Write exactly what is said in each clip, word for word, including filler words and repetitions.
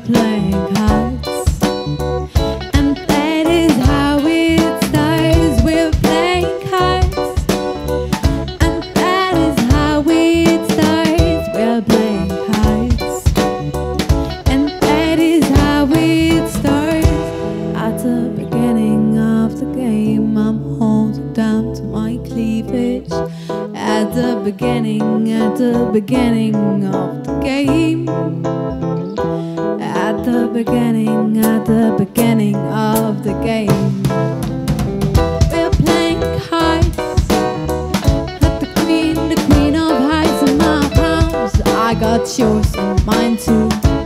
playing cards, and that is how it starts. We're playing cards, and that is how it starts. We're playing cards, and that is how it starts. At the beginning of the game, I'm holding down to my cleavage. At the beginning, at the beginning of the game. At the beginning, at the beginning of the game. We're playing cards. At the queen, the queen of hearts in my palms. I got yours and mine too.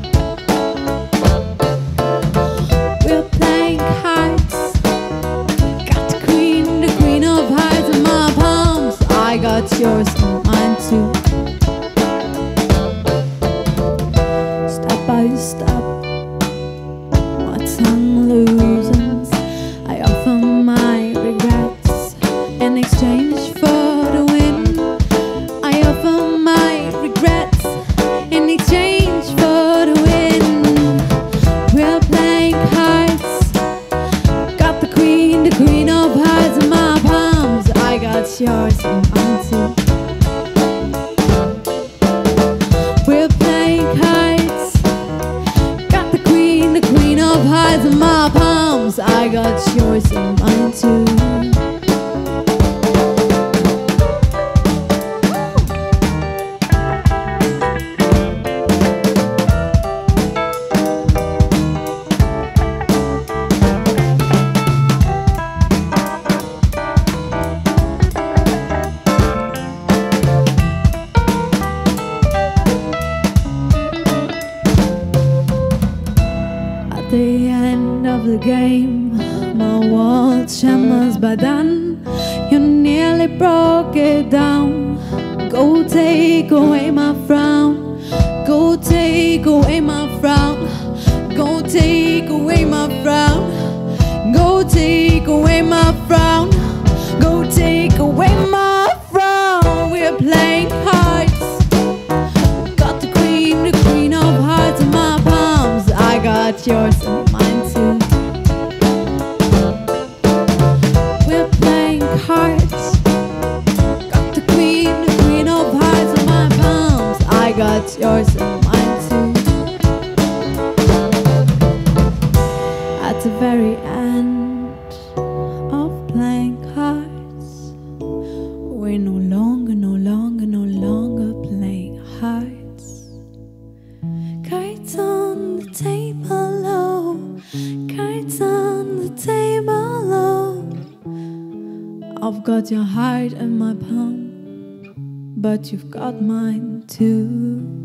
We're playing cards. Got the queen, the queen of hearts in my palms. I got yours and mine too. Step by step, my tongue loosens. I offer my regrets in exchange for the win. I offer my regrets in exchange for the win. We're playing cards. Got the queen, the queen of hearts in my palms. I got yours and mine too. We're playing cards. Got the queen, the queen of hearts in my palms. I got yours and mine too. At the end of the game, my world trembles, but then you nearly broke it down. Go take away my frown. Go take away my frown. Go take away my frown. Go take away my frown. Go take away my frown. We're playing cards. Got the queen, the queen of hearts in my palms. I got yours and mine too. We're playing cards. Got the queen, the queen of hearts in my palms. I got yours and mine too. At the very end of playing cards, we're no longer, no longer, no longer playing hearts. Cards on the table, oh, cards on the table, oh. I've got your heart in my palm, but you've got mine too.